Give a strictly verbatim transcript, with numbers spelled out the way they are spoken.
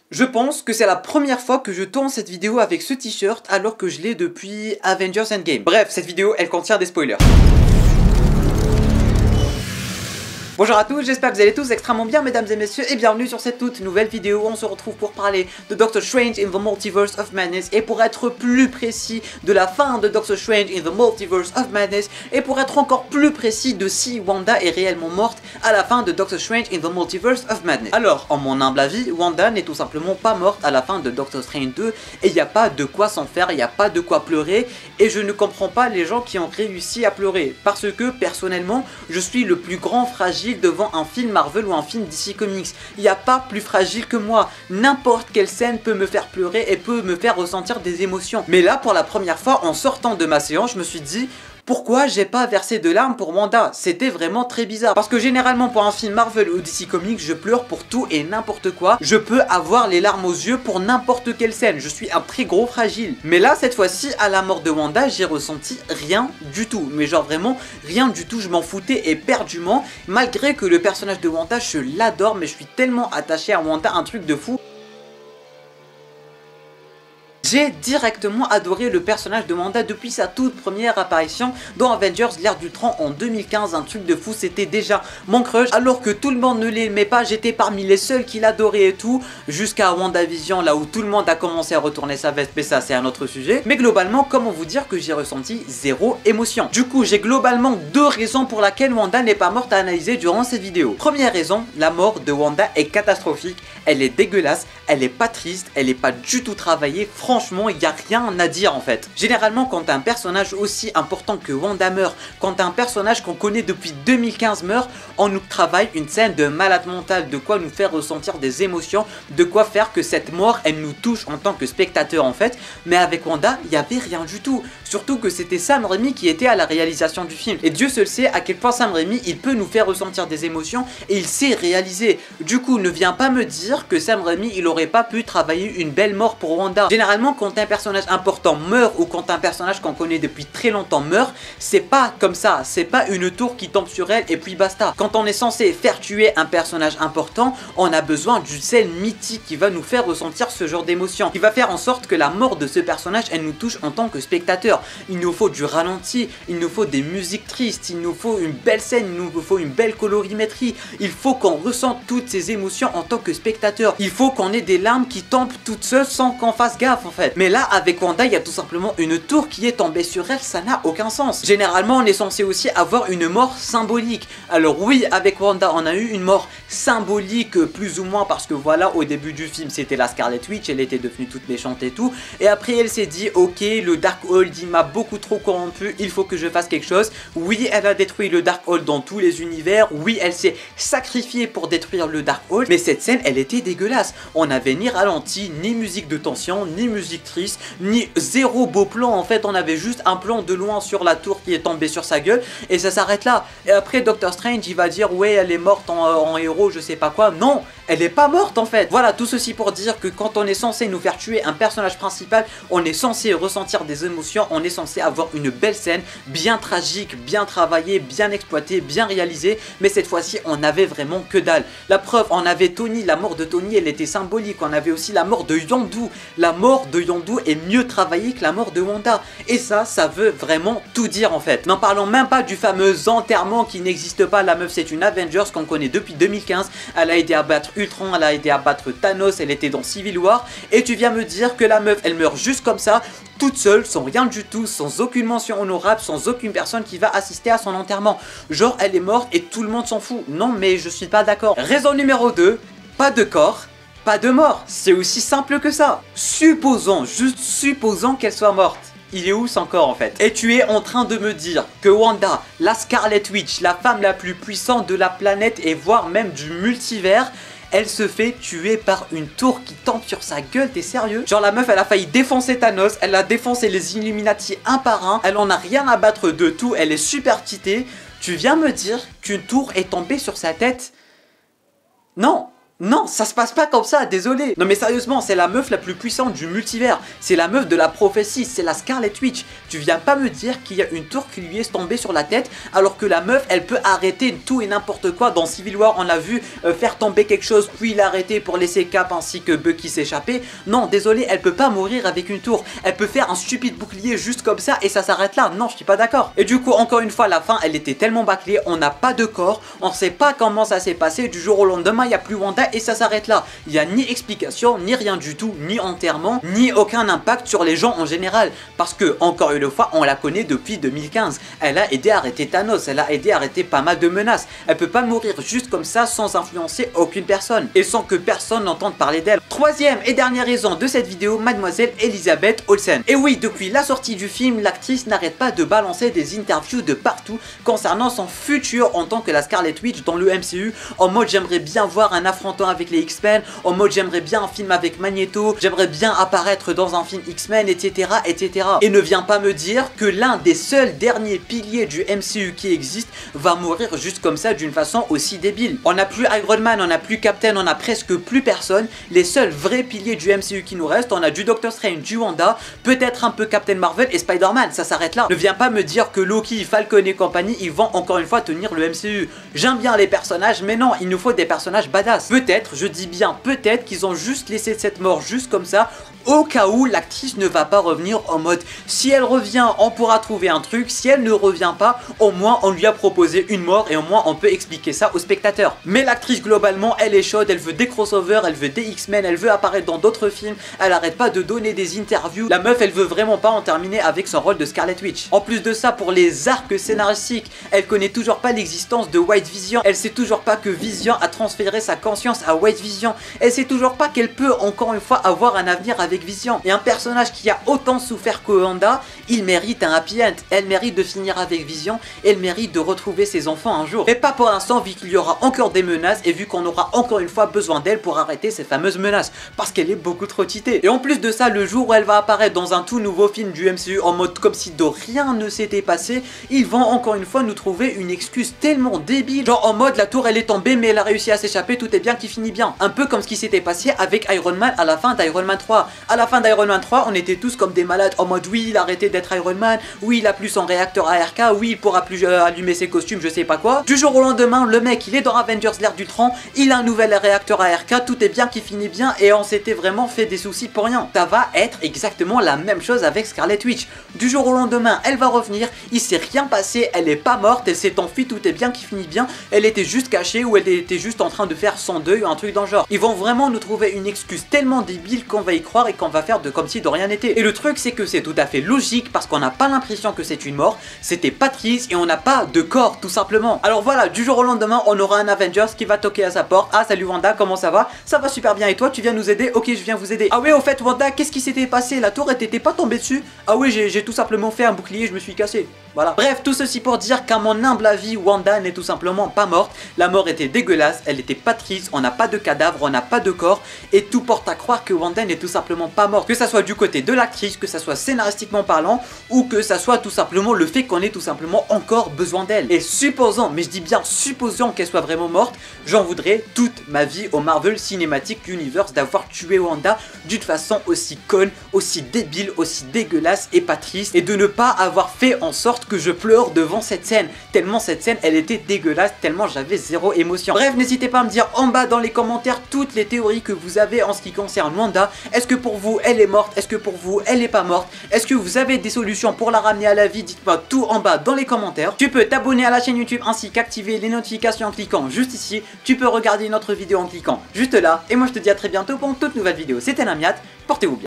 Je pense que c'est la première fois que je tourne cette vidéo avec ce t-shirt alors que je l'ai depuis Avengers Endgame. Bref, cette vidéo elle contient des spoilers. Bonjour à tous, j'espère que vous allez tous extrêmement bien mesdames et messieurs et bienvenue sur cette toute nouvelle vidéo où on se retrouve pour parler de Doctor Strange in the Multiverse of Madness et pour être plus précis de la fin de Doctor Strange in the Multiverse of Madness et pour être encore plus précis de si Wanda est réellement morte à la fin de Doctor Strange in the Multiverse of Madness. Alors, en mon humble avis, Wanda n'est tout simplement pas morte à la fin de Doctor Strange deux et il n'y a pas de quoi s'en faire, il n'y a pas de quoi pleurer et je ne comprends pas les gens qui ont réussi à pleurer parce que personnellement, je suis le plus grand fragile devant un film Marvel ou un film D C Comics. Il n'y a pas plus fragile que moi. N'importe quelle scène peut me faire pleurer et peut me faire ressentir des émotions. Mais là, pour la première fois, en sortant de ma séance, je me suis dit... Pourquoi j'ai pas versé de larmes pour Wanda? C'était vraiment très bizarre. Parce que généralement pour un film Marvel ou D C Comics, je pleure pour tout et n'importe quoi. Je peux avoir les larmes aux yeux pour n'importe quelle scène. Je suis un très gros fragile. Mais là, cette fois-ci, à la mort de Wanda, j'ai ressenti rien du tout. Mais genre vraiment rien du tout. Je m'en foutais éperdument. Malgré que le personnage de Wanda, je l'adore. Mais je suis tellement attaché à Wanda, un truc de fou. J'ai directement adoré le personnage de Wanda depuis sa toute première apparition dans Avengers l'ère d'Ultron en deux mille quinze, un truc de fou, c'était déjà mon crush, alors que tout le monde ne l'aimait pas, j'étais parmi les seuls qui l'adoraient et tout, jusqu'à WandaVision là où tout le monde a commencé à retourner sa veste, mais ça c'est un autre sujet. Mais globalement, comment vous dire que j'ai ressenti zéro émotion. Du coup, j'ai globalement deux raisons pour lesquelles Wanda n'est pas morte à analyser durant cette vidéo. Première raison, la mort de Wanda est catastrophique, elle est dégueulasse, elle est pas triste, elle est pas du tout travaillée, franchement Franchement, il n'y a rien à dire en fait. Généralement, quand un personnage aussi important que Wanda meurt, quand un personnage qu'on connaît depuis deux mille quinze meurt, on nous travaille une scène de malade mental, de quoi nous faire ressentir des émotions, de quoi faire que cette mort, elle nous touche en tant que spectateur en fait. Mais avec Wanda, il n'y avait rien du tout. Surtout que c'était Sam Raimi qui était à la réalisation du film. Et Dieu seul sait à quel point Sam Raimi, il peut nous faire ressentir des émotions et il sait réaliser. Du coup, ne viens pas me dire que Sam Raimi, il aurait pas pu travailler une belle mort pour Wanda. Généralement, quand un personnage important meurt ou quand un personnage qu'on connaît depuis très longtemps meurt, c'est pas comme ça, c'est pas une tour qui tombe sur elle et puis basta. Quand on est censé faire tuer un personnage important, on a besoin d'une scène mythique qui va nous faire ressentir ce genre d'émotion, qui va faire en sorte que la mort de ce personnage, elle nous touche en tant que spectateur. Il nous faut du ralenti, il nous faut des musiques tristes, il nous faut une belle scène, il nous faut une belle colorimétrie, il faut qu'on ressente toutes ces émotions en tant que spectateur. Il faut qu'on ait des larmes qui tombent toutes seules sans qu'on fasse gaffe en fait. Mais là, avec Wanda, il y a tout simplement une tour qui est tombée sur elle, ça n'a aucun sens. Généralement, on est censé aussi avoir une mort symbolique. Alors oui, avec Wanda, on a eu une mort symbolique, plus ou moins, parce que voilà, au début du film, c'était la Scarlet Witch, elle était devenue toute méchante et tout. Et après, elle s'est dit, ok, le Darkhold, il m'a beaucoup trop corrompu, il faut que je fasse quelque chose. Oui, elle a détruit le Darkhold dans tous les univers. Oui, elle s'est sacrifiée pour détruire le Darkhold. Mais cette scène, elle était dégueulasse. On n'avait ni ralenti, ni musique de tension, ni musique triste, ni zéro beau plan. En fait, on avait juste un plan de loin sur la tour qui est tombée sur sa gueule et ça s'arrête là. Et après, Doctor Strange, il va dire ouais, elle est morte en, en héros, je sais pas quoi. Non, elle est pas morte en fait. Voilà, tout ceci pour dire que quand on est censé nous faire tuer un personnage principal, on est censé ressentir des émotions, on est censé avoir une belle scène, bien tragique, bien travaillée, bien exploitée, bien réalisée. Mais cette fois-ci, on avait vraiment que dalle. La preuve, on avait Tony, la mort de Tony, elle était symbolique. On avait aussi la mort de Yondu. La mort de Yondu est mieux travaillée que la mort de Wanda. Et ça, ça veut vraiment tout dire en fait. N'en parlons même pas du fameux enterrement qui n'existe pas. La meuf, c'est une Avengers qu'on connaît depuis deux mille quinze. Elle a aidé à battre Ultron, elle a aidé à battre Thanos, elle était dans Civil War. Et tu viens me dire que la meuf, elle meurt juste comme ça, toute seule, sans rien du tout, sans aucune mention honorable, sans aucune personne qui va assister à son enterrement. Genre, elle est morte et tout le monde s'en fout. Non, mais je suis pas d'accord. Raison numéro deux, pas de corps. Pas de mort, c'est aussi simple que ça. Supposons, juste supposons qu'elle soit morte. Il est où son corps en fait? Et tu es en train de me dire que Wanda, la Scarlet Witch, la femme la plus puissante de la planète et voire même du multivers, elle se fait tuer par une tour qui tombe sur sa gueule, t'es sérieux? Genre la meuf elle a failli défoncer Thanos, elle a défoncé les Illuminati un par un, elle en a rien à battre de tout, elle est super cheatée. Tu viens me dire qu'une tour est tombée sur sa tête? Non! Non, ça se passe pas comme ça, désolé. Non mais sérieusement, c'est la meuf la plus puissante du multivers. C'est la meuf de la prophétie, c'est la Scarlet Witch. Tu viens pas me dire qu'il y a une tour qui lui est tombée sur la tête alors que la meuf, elle peut arrêter tout et n'importe quoi. Dans Civil War, on l'a vu euh, faire tomber quelque chose puis l'arrêter pour laisser Cap ainsi que Bucky s'échapper. Non, désolé, elle peut pas mourir avec une tour. Elle peut faire un stupide bouclier juste comme ça et ça s'arrête là. Non, je suis pas d'accord. Et du coup, encore une fois, la fin, elle était tellement bâclée. On n'a pas de corps, on sait pas comment ça s'est passé. Du jour au lendemain, il y a plus Wanda et ça s'arrête là. Il n'y a ni explication, ni rien du tout, ni enterrement, ni aucun impact sur les gens en général. Parce que, encore une fois, on la connaît depuis deux mille quinze. Elle a aidé à arrêter Thanos, elle a aidé à arrêter pas mal de menaces. Elle peut pas mourir juste comme ça sans influencer aucune personne. Et sans que personne n'entende parler d'elle. Troisième et dernière raison de cette vidéo, mademoiselle Elizabeth Olsen. Et oui, depuis la sortie du film, l'actrice n'arrête pas de balancer des interviews de partout concernant son futur en tant que la Scarlet Witch dans le M C U. En mode j'aimerais bien voir un affrontement avec les X-Men, en mode j'aimerais bien un film avec Magneto, j'aimerais bien apparaître dans un film X-Men, et cetera, et cetera. Et ne viens pas me dire que l'un des seuls derniers piliers du M C U qui existe va mourir juste comme ça d'une façon aussi débile. On n'a plus Iron Man, on n'a plus Captain, on a presque plus personne. Les seuls vrais piliers du M C U qui nous restent, on a du Doctor Strange, du Wanda, peut-être un peu Captain Marvel et Spider-Man, ça s'arrête là. Ne viens pas me dire que Loki, Falcon et compagnie, ils vont encore une fois tenir le M C U. J'aime bien les personnages, mais non, il nous faut des personnages badass. Peut-être, je dis bien peut-être qu'ils ont juste laissé cette mort juste comme ça au cas où l'actrice ne va pas revenir en mode si elle revient on pourra trouver un truc, si elle ne revient pas au moins on lui a proposé une mort et au moins on peut expliquer ça aux spectateurs. Mais l'actrice globalement elle est chaude, elle veut des crossovers, elle veut des X-Men, elle veut apparaître dans d'autres films, elle arrête pas de donner des interviews. La meuf elle veut vraiment pas en terminer avec son rôle de Scarlet Witch. En plus de ça, pour les arcs scénaristiques, elle connaît toujours pas l'existence de White Vision, elle sait toujours pas que Vision a transféré sa conscience à White Vision, elle sait toujours pas qu'elle peut encore une fois avoir un avenir avec Vision. Et un personnage qui a autant souffert que Wanda, il mérite un happy end, elle mérite de finir avec Vision, elle mérite de retrouver ses enfants un jour. Mais pas pour l'instant vu qu'il y aura encore des menaces et vu qu'on aura encore une fois besoin d'elle pour arrêter ces fameuses menaces, parce qu'elle est beaucoup trop cheatée. Et en plus de ça, le jour où elle va apparaître dans un tout nouveau film du M C U en mode comme si de rien ne s'était passé, ils vont encore une fois nous trouver une excuse tellement débile, genre en mode la tour elle est tombée mais elle a réussi à s'échapper, tout est bien qui finit bien. Un peu comme ce qui s'était passé avec Iron Man à la fin d'Iron Man trois. À la fin d'Iron Man trois, on était tous comme des malades en mode oui, il a arrêté d'être Iron Man, oui, il a plus son réacteur A R K, oui, il pourra plus euh, allumer ses costumes, je sais pas quoi. Du jour au lendemain, le mec, il est dans Avengers l'ère d'Ultron, il a un nouvel réacteur A R K, tout est bien qui finit bien et on s'était vraiment fait des soucis pour rien. Ça va être exactement la même chose avec Scarlet Witch. Du jour au lendemain, elle va revenir, il s'est rien passé, elle est pas morte, elle s'est enfuie, tout est bien qui finit bien, elle était juste cachée ou elle était juste en train de faire son deuil ou un truc dans le genre. Ils vont vraiment nous trouver une excuse tellement débile qu'on va y croire et qu'on va faire de comme si de rien n'était. Et le truc c'est que c'est tout à fait logique parce qu'on n'a pas l'impression que c'est une mort, c'était Patrice et on n'a pas de corps tout simplement. Alors voilà, du jour au lendemain on aura un Avengers qui va toquer à sa porte. Ah salut Wanda, comment ça va? Ça va super bien et toi tu viens nous aider? Ok je viens vous aider. Ah oui au fait Wanda, qu'est-ce qui s'était passé? La tour elle t'était pas tombée dessus? Ah oui j'ai tout simplement fait un bouclier, je me suis cassé. Voilà. Bref, tout ceci pour dire qu'à mon humble avis, Wanda n'est tout simplement pas morte. La mort était dégueulasse, elle était pas triste, on n'a pas de cadavre, on n'a pas de corps. Et tout porte à croire que Wanda n'est tout simplement pas morte. Que ça soit du côté de l'actrice, que ça soit scénaristiquement parlant, ou que ça soit tout simplement le fait qu'on ait tout simplement encore besoin d'elle. Et supposons, mais je dis bien supposons qu'elle soit vraiment morte, j'en voudrais toute ma vie au Marvel Cinematic Universe d'avoir tué Wanda d'une façon aussi conne, aussi débile, aussi dégueulasse et pas triste. Et de ne pas avoir fait en sorte que je pleure devant cette scène, tellement cette scène elle était dégueulasse, tellement j'avais zéro émotion. Bref, n'hésitez pas à me dire en bas dans les commentaires toutes les théories que vous avez en ce qui concerne Wanda. Est-ce que pour vous elle est morte? Est-ce que pour vous elle est pas morte? Est-ce que vous avez des solutions pour la ramener à la vie? Dites-moi tout en bas dans les commentaires. Tu peux t'abonner à la chaîne YouTube ainsi qu'activer les notifications en cliquant juste ici. Tu peux regarder une autre vidéo en cliquant juste là. Et moi je te dis à très bientôt pour une toute nouvelle vidéo. C'était Namiat, portez-vous bien.